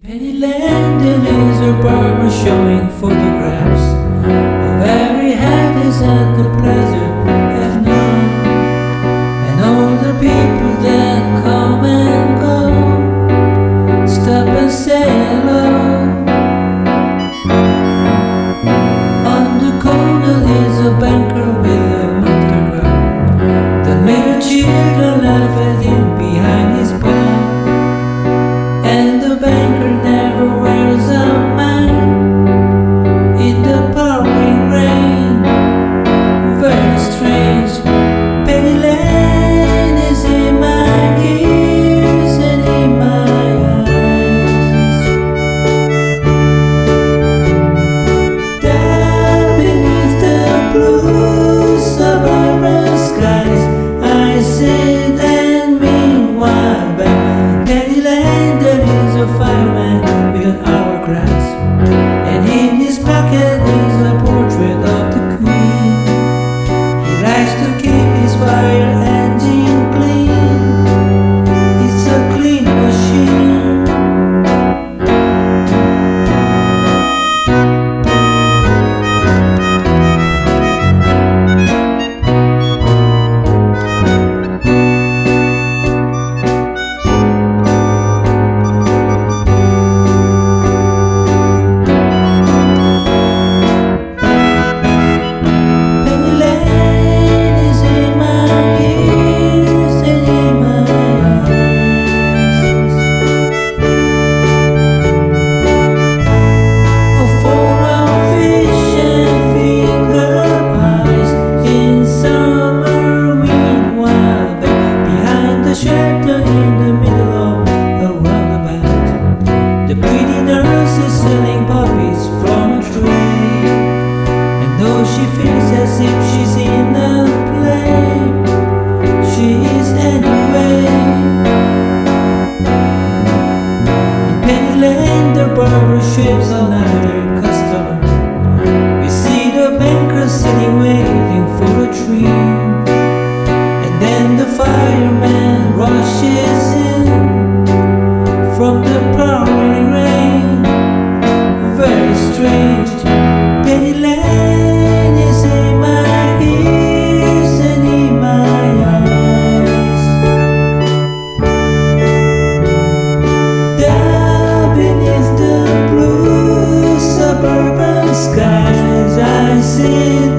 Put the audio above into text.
Pennyland, it is a barber showing photographs of every happiness and the pleasure have known, and all the people that come and go stop and say hello. On the corner is a banker with a motor girl. The little children laugh at him behind his back, and the banker never wears a mask in the pouring rain. Very strange. Pennyland is in my ears and in my eyes. Down beneath the blue suburban skies, I sit and meanwhile back Pennyland, there is a fireman with an hourglass, and in his pocket is a portrait of the Queen. He likes to keep his fire engine clean. It's a clean machine. Shelter in the middle of a roundabout. The pretty nurse is selling puppies from a tray, and though she feels as if she's in a play, she is anyway. In Pennyland, the barber shaves another customer. We see the banker sitting waiting for a tree, and then the fireman rushes in from the pouring rain. Very strange. Pennyland is in my ears and in my eyes. Down beneath the blue suburban skies, I sit